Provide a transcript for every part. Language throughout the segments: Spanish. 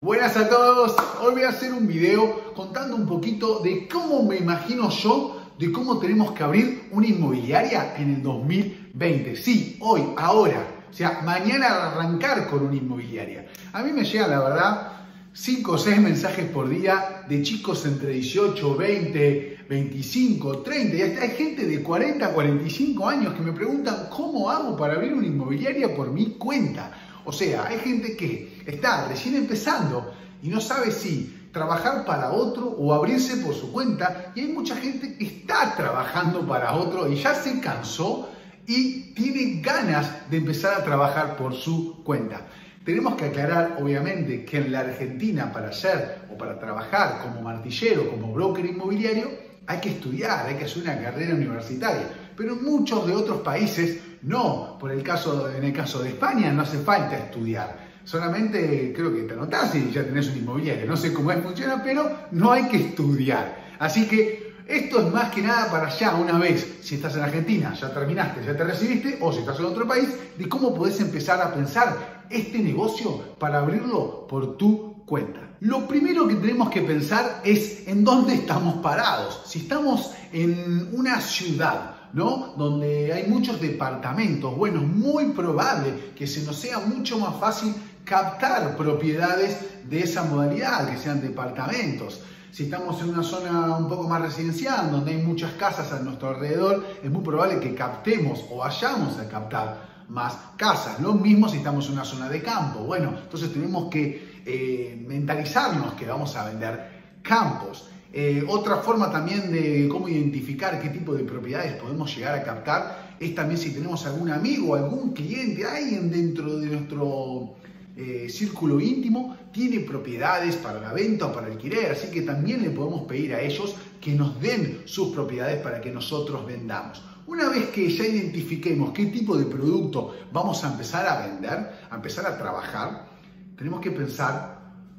Buenas a todos, hoy voy a hacer un video contando un poquito de cómo me imagino yo de cómo tenemos que abrir una inmobiliaria en el 2020. Sí, hoy, ahora, o sea, mañana arrancar con una inmobiliaria. A mí me llegan, la verdad, 5 o 6 mensajes por día de chicos entre 18, 20, 25, 30 y hasta hay gente de 40, 45 años que me preguntan cómo hago para abrir una inmobiliaria por mi cuenta. O sea, hay gente que está recién empezando y no sabe si trabajar para otro o abrirse por su cuenta. Y hay mucha gente que está trabajando para otro y ya se cansó y tiene ganas de empezar a trabajar por su cuenta. Tenemos que aclarar, obviamente, que en la Argentina para ser o para trabajar como martillero, como broker inmobiliario, hay que estudiar, hay que hacer una carrera universitaria. Pero en muchos de otros países no. En el caso de España no hace falta estudiar. Solamente creo que te anotás y ya tenés una inmobiliaria. No sé cómo funciona, pero no hay que estudiar. Así que esto es más que nada para ya una vez, si estás en Argentina, ya terminaste, ya te recibiste, o si estás en otro país, de cómo podés empezar a pensar este negocio para abrirlo por tu cuenta. Lo primero que tenemos que pensar es en dónde estamos parados. Si estamos en una ciudad, ¿no?, donde hay muchos departamentos, bueno, es muy probable que se nos sea mucho más fácil captar propiedades de esa modalidad, que sean departamentos. Si estamos en una zona un poco más residencial, donde hay muchas casas a nuestro alrededor, es muy probable que captemos o vayamos a captar más casas. Lo mismo si estamos en una zona de campo. Bueno, entonces tenemos que mentalizarnos que vamos a vender campos. Otra forma también de cómo identificar qué tipo de propiedades podemos llegar a captar es también si tenemos algún amigo, algún cliente, alguien dentro de nuestro círculo íntimo tiene propiedades para la venta o para alquiler, así que también le podemos pedir a ellos que nos den sus propiedades para que nosotros vendamos. Una vez que ya identifiquemos qué tipo de producto vamos a empezar a vender, a empezar a trabajar, tenemos que pensar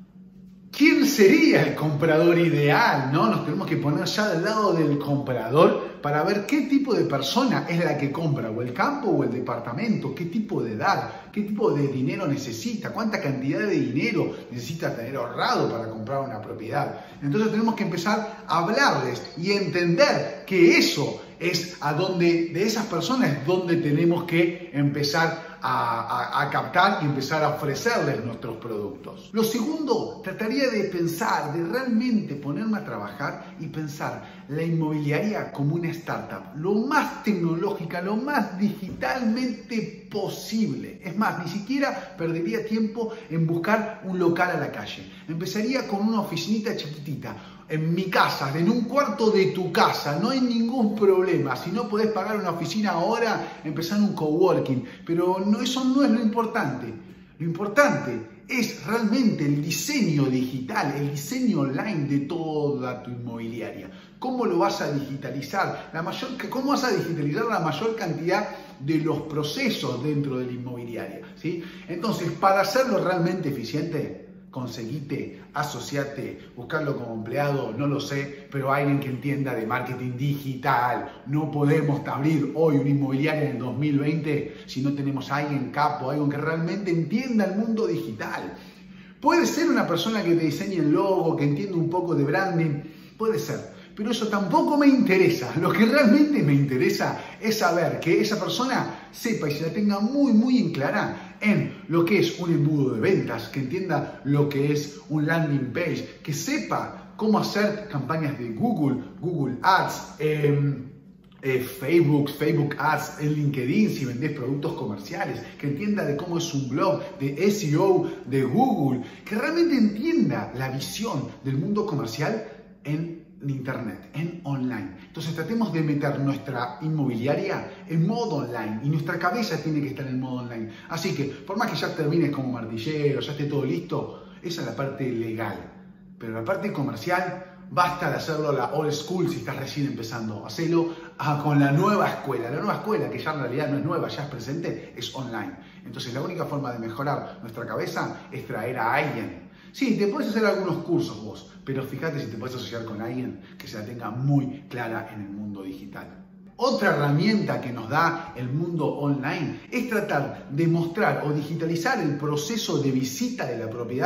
quién sería el comprador ideal, ¿no? Nos tenemos que poner ya del lado del comprador para ver qué tipo de persona es la que compra, o el campo o el departamento, qué tipo de edad, qué tipo de dinero necesita, cuánta cantidad de dinero necesita tener ahorrado para comprar una propiedad. Entonces tenemos que empezar a hablarles y entender que eso es de esas personas es donde tenemos que empezar a captar y empezar a ofrecerles nuestros productos. Lo segundo, trataría de pensar, de realmente ponerme a trabajar y pensar la inmobiliaria como una startup, lo más tecnológica, lo más digitalmente posible. Es más, ni siquiera perdería tiempo en buscar un local a la calle. Empezaría con una oficinita chiquitita, en mi casa, en un cuarto de tu casa, no hay ningún problema. Si no podés pagar una oficina ahora, empezar un coworking, pero eso no es lo importante. Lo importante es realmente el diseño digital, el diseño online de toda tu inmobiliaria. ¿Cómo lo vas a digitalizar? ¿Cómo vas a digitalizar la mayor cantidad de los procesos dentro de la inmobiliaria? ¿Sí? Entonces, para hacerlo realmente eficiente, conseguite, asociate, buscarlo como empleado, no lo sé, pero alguien que entienda de marketing digital. No podemos abrir hoy una inmobiliaria en el 2020 si no tenemos a alguien capo, alguien que realmente entienda el mundo digital. Puede ser una persona que te diseñe el logo, que entienda un poco de branding, puede ser. Pero eso tampoco me interesa. Lo que realmente me interesa es saber que esa persona sepa y se la tenga muy en clara en lo que es un embudo de ventas, que entienda lo que es un landing page, que sepa cómo hacer campañas de Google Ads, Facebook Ads, en LinkedIn si vendés productos comerciales, que entienda de cómo es un blog, de SEO, de Google, que realmente entienda la visión del mundo comercial en Internet, en online. Entonces tratemos de meter nuestra inmobiliaria en modo online y nuestra cabeza tiene que estar en modo online. Así que por más que ya termines como martillero, ya esté todo listo, esa es la parte legal. Pero la parte comercial, basta de hacerlo a la old school si estás recién empezando. Hacelo con la nueva escuela. La nueva escuela, que ya en realidad no es nueva, ya es presente, es online. Entonces la única forma de mejorar nuestra cabeza es traer a alguien. Sí, te puedes hacer algunos cursos vos, pero fíjate si te puedes asociar con alguien que se la tenga muy clara en el mundo digital. Otra herramienta que nos da el mundo online es tratar de mostrar o digitalizar el proceso de visita de la propiedad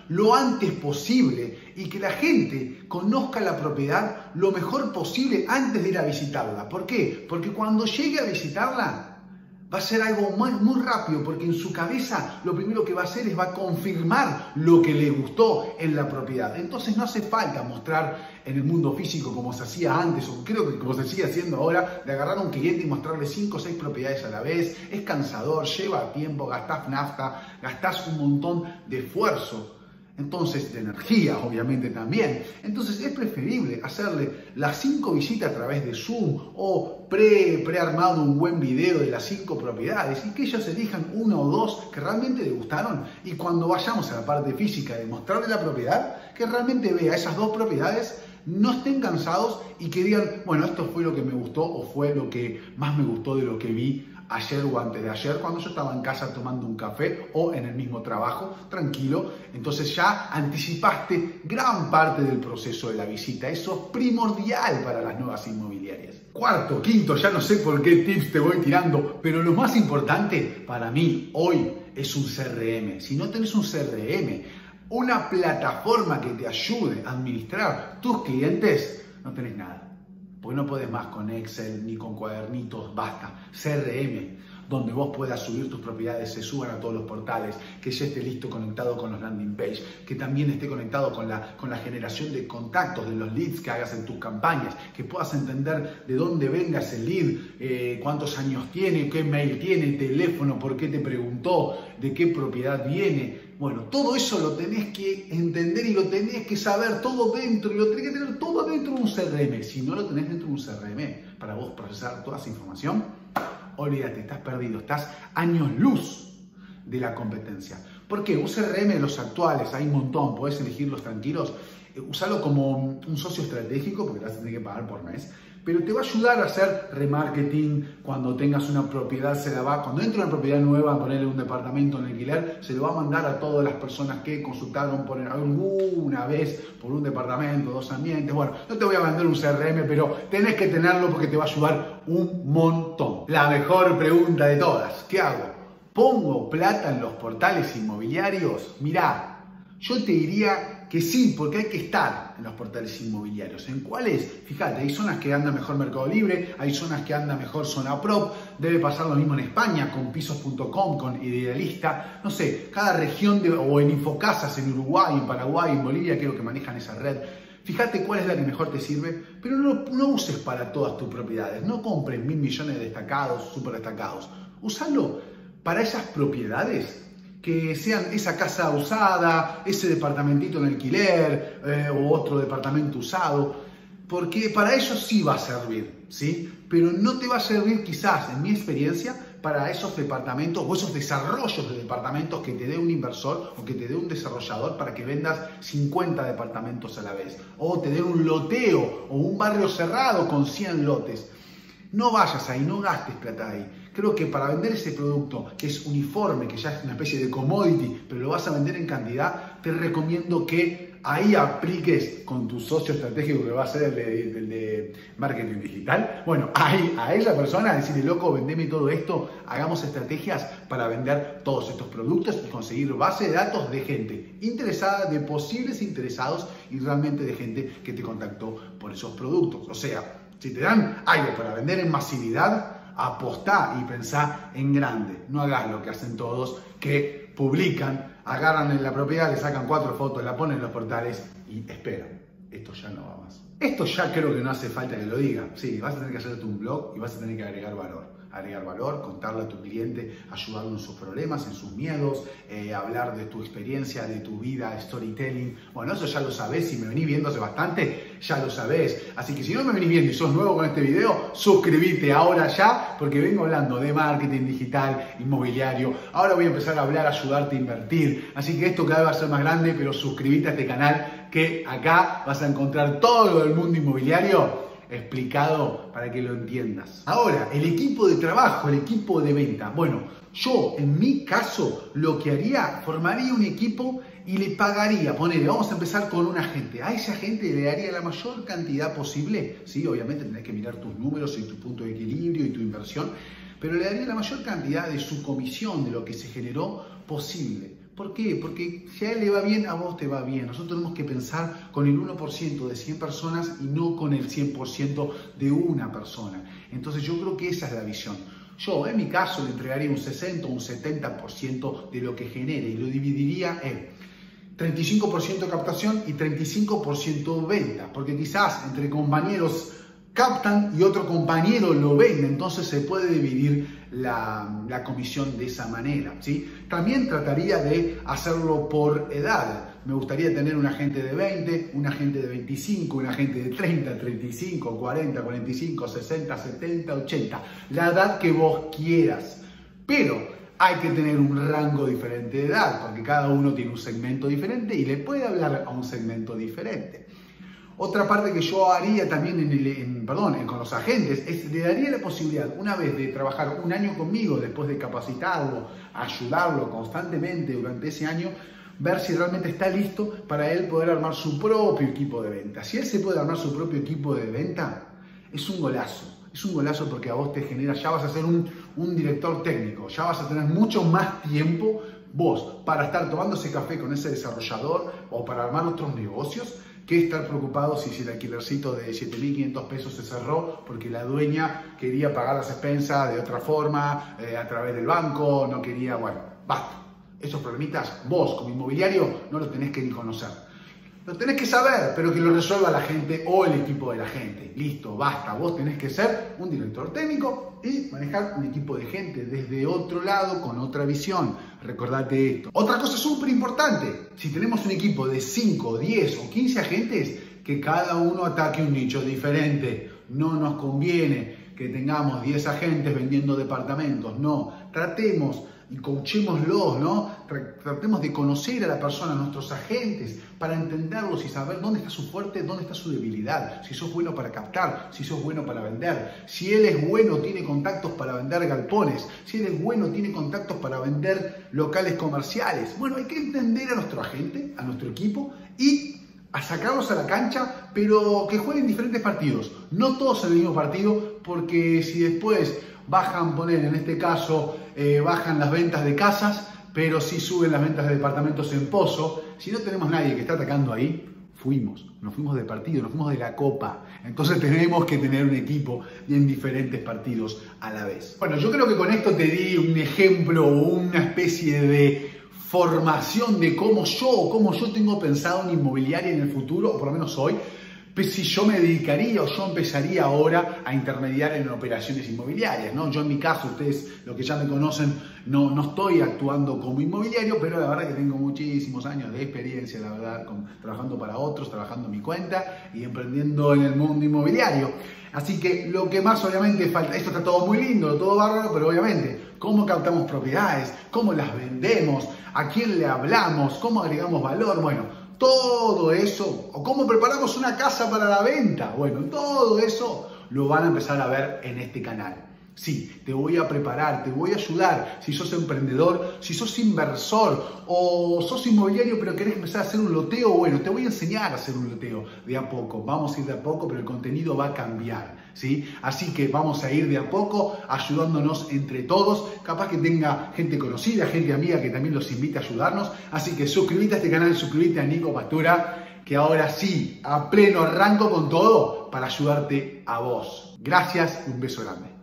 lo antes posible y que la gente conozca la propiedad lo mejor posible antes de ir a visitarla. ¿Por qué? Porque cuando llegue a visitarla va a ser algo muy rápido, porque en su cabeza lo primero que va a hacer es va a confirmar lo que le gustó en la propiedad. Entonces no hace falta mostrar en el mundo físico como se hacía antes, o creo que como se sigue haciendo ahora, de agarrar a un cliente y mostrarle 5 o 6 propiedades a la vez. Es cansador, lleva tiempo, gastás nafta, gastás un montón de esfuerzo. Entonces, de energía, obviamente, también. Entonces, es preferible hacerle las 5 visitas a través de Zoom o prearmado un buen video de las 5 propiedades y que ellos elijan 1 o 2 que realmente les gustaron. Y cuando vayamos a la parte física de mostrarle la propiedad, que realmente vea esas 2 propiedades, no estén cansados y que digan, bueno, esto fue lo que me gustó o fue lo que más me gustó de lo que vi ayer o antes de ayer, cuando yo estaba en casa tomando un café o en el mismo trabajo, tranquilo. Entonces ya anticipaste gran parte del proceso de la visita. Eso es primordial para las nuevas inmobiliarias. Cuarto, quinto, ya no sé por qué tips te voy tirando, pero lo más importante para mí hoy es un CRM. Si no tenés un CRM, una plataforma que te ayude a administrar tus clientes, no tenés nada. Porque no podés más con Excel ni con cuadernitos, basta. CRM, donde vos puedas subir tus propiedades, se suban a todos los portales, que ya esté listo conectado con los landing page, que también esté conectado con la generación de contactos, de los leads que hagas en tus campañas, que puedas entender de dónde venga ese lead, cuántos años tiene, qué mail tiene, teléfono, por qué te preguntó, de qué propiedad viene. Bueno, todo eso lo tenés que entender y lo tenés que saber todo dentro, y lo tenés que tener todo dentro de un CRM. Si no lo tenés dentro de un CRM para vos procesar toda esa información, olvídate, estás perdido, estás años luz de la competencia. ¿Por qué? Un CRM de los actuales, hay un montón, podés elegirlos tranquilos, usalo como un socio estratégico porque te vas a tener que pagar por mes, pero te va a ayudar a hacer remarketing cuando tengas una propiedad, cuando entre una propiedad nueva, a ponerle un departamento en alquiler, se lo va a mandar a todas las personas que consultaron por alguna vez por un departamento, 2 ambientes. Bueno, no te voy a vender un CRM, pero tenés que tenerlo porque te va a ayudar un montón. La mejor pregunta de todas, ¿qué hago? ¿Pongo plata en los portales inmobiliarios? Mirá, yo te diría que sí, porque hay que estar en los portales inmobiliarios. ¿En cuáles? Fíjate, hay zonas que anda mejor Mercado Libre, hay zonas que anda mejor Zona Prop, debe pasar lo mismo en España, con Pisos.com, con Idealista, no sé, cada región, o en Infocasas, en Uruguay, en Paraguay, en Bolivia, creo que manejan esa red. Fíjate cuál es la que mejor te sirve, pero no uses para todas tus propiedades, no compres 1000 millones de destacados, súper destacados. Úsalo para esas propiedades que sean esa casa usada, ese departamentito en alquiler o otro departamento usado, porque para eso sí va a servir, ¿sí? Pero no te va a servir quizás, en mi experiencia, para esos departamentos o esos desarrollos de departamentos que te dé un inversor o que te dé un desarrollador para que vendas 50 departamentos a la vez, o te dé un loteo o un barrio cerrado con 100 lotes. No vayas ahí, no gastes plata ahí. Creo que para vender ese producto, que es uniforme, que ya es una especie de commodity, pero lo vas a vender en cantidad, te recomiendo que ahí apliques con tu socio estratégico que va a ser el de marketing digital. Bueno, ahí a esa persona decirle, loco, vendeme todo esto, hagamos estrategias para vender todos estos productos y conseguir base de datos de gente interesada, de posibles interesados y realmente de gente que te contactó por esos productos. O sea, si te dan algo para vender en masividad, apostá y pensá en grande. No hagas lo que hacen todos, que publican, agarran en la propiedad, le sacan 4 fotos, la ponen en los portales y esperan. Esto ya no va más. Esto ya creo que no hace falta que lo diga. Sí, vas a tener que hacerte un blog y vas a tener que agregar valor. Agregar valor, contarle a tu cliente, ayudarlo en sus problemas, en sus miedos, hablar de tu experiencia, de tu vida, storytelling. Bueno, eso ya lo sabés, si me venís viendo hace bastante, ya lo sabés. Así que si no me venís viendo y sos nuevo con este video, suscríbete ahora ya, porque vengo hablando de marketing digital, inmobiliario. Ahora voy a empezar a hablar, ayudarte a invertir. Así que esto cada vez va a ser más grande, pero suscríbete a este canal, que acá vas a encontrar todo lo del mundo inmobiliario explicado para que lo entiendas. Ahora, el equipo de trabajo, el equipo de venta. Bueno, yo en mi caso lo que haría, formaría un equipo y le pagaría, ponele, vamos a empezar con un agente. A ese agente le daría la mayor cantidad posible, sí, obviamente tenés que mirar tus números y tu punto de equilibrio y tu inversión, pero le daría la mayor cantidad de su comisión, de lo que se generó, posible. ¿Por qué? Porque si a él le va bien, a vos te va bien. Nosotros tenemos que pensar con el 1% de 100 personas y no con el 100% de una persona. Entonces yo creo que esa es la visión. Yo, en mi caso, le entregaría un 60 o un 70% de lo que genere y lo dividiría en 35% captación y 35% venta. Porque quizás entre compañeros captan y otro compañero lo vende, entonces se puede dividir la comisión de esa manera, ¿sí? También trataría de hacerlo por edad. Me gustaría tener un agente de 20, un agente de 25, un agente de 30, 35, 40, 45, 60, 70, 80. La edad que vos quieras. Pero hay que tener un rango diferente de edad, porque cada uno tiene un segmento diferente y le puede hablar a un segmento diferente. Otra parte que yo haría también con los agentes es le daría la posibilidad, una vez de trabajar un año conmigo, después de capacitarlo, ayudarlo constantemente durante ese año, ver si realmente está listo para él poder armar su propio equipo de venta. Si él se puede armar su propio equipo de venta, es un golazo. Es un golazo porque a vos te genera, ya vas a ser un director técnico, ya vas a tener mucho más tiempo vos para estar tomándose café con ese desarrollador o para armar otros negocios, que estar preocupado si el alquilercito de 7.500 pesos se cerró porque la dueña quería pagar las expensas de otra forma, a través del banco, no quería, bueno, basta. Esos problemitas vos como inmobiliario no los tenés que ni conocer. Lo tenés que saber, pero que lo resuelva la gente o el equipo de la gente. Listo, basta. Vos tenés que ser un director técnico y manejar un equipo de gente desde otro lado, con otra visión. Recordate esto. Otra cosa súper importante. Si tenemos un equipo de 5, 10 o 15 agentes, que cada uno ataque un nicho diferente. No nos conviene que tengamos 10 agentes vendiendo departamentos. No, tratemos y coachémoslos, ¿no? Tratemos de conocer a la persona, a nuestros agentes, para entenderlos y saber dónde está su fuerte, dónde está su debilidad, si sos bueno para captar, si sos bueno para vender, si él es bueno, tiene contactos para vender galpones, si él es bueno, tiene contactos para vender locales comerciales. Bueno, hay que entender a nuestro agente, a nuestro equipo y a sacarlos a la cancha, pero que jueguen diferentes partidos, no todos en el mismo partido, porque si después bajan, poner en este caso, bajan las ventas de casas, pero sí suben las ventas de departamentos en Pozo. Si no tenemos nadie que está atacando ahí, nos fuimos de partido, nos fuimos de la copa. Entonces tenemos que tener un equipo en diferentes partidos a la vez. Bueno, yo creo que con esto te di un ejemplo o una especie de formación de cómo yo tengo pensado en inmobiliaria en el futuro, o por lo menos hoy. Pues si yo me dedicaría o yo empezaría ahora a intermediar en operaciones inmobiliarias, ¿no? Yo en mi caso, ustedes, los que ya me conocen, no estoy actuando como inmobiliario, pero la verdad que tengo muchísimos años de experiencia, la verdad, trabajando para otros, trabajando a mi cuenta y emprendiendo en el mundo inmobiliario. Así que lo que más obviamente falta, esto está todo muy lindo, todo bárbaro, pero obviamente, ¿cómo captamos propiedades? ¿Cómo las vendemos? ¿A quién le hablamos? ¿Cómo agregamos valor? Bueno, todo eso, o cómo preparamos una casa para la venta, bueno, todo eso lo van a empezar a ver en este canal. Sí, te voy a preparar, te voy a ayudar. Si sos emprendedor, si sos inversor o sos inmobiliario pero querés empezar a hacer un loteo, bueno, te voy a enseñar a hacer un loteo de a poco. Vamos a ir de a poco, pero el contenido va a cambiar, ¿sí? Así que vamos a ir de a poco ayudándonos entre todos. Capaz que tenga gente conocida, gente amiga que también los invite a ayudarnos. Así que suscríbete a este canal, suscríbete a Nico Pastura, que ahora sí, a pleno arranco con todo para ayudarte a vos. Gracias, un beso grande.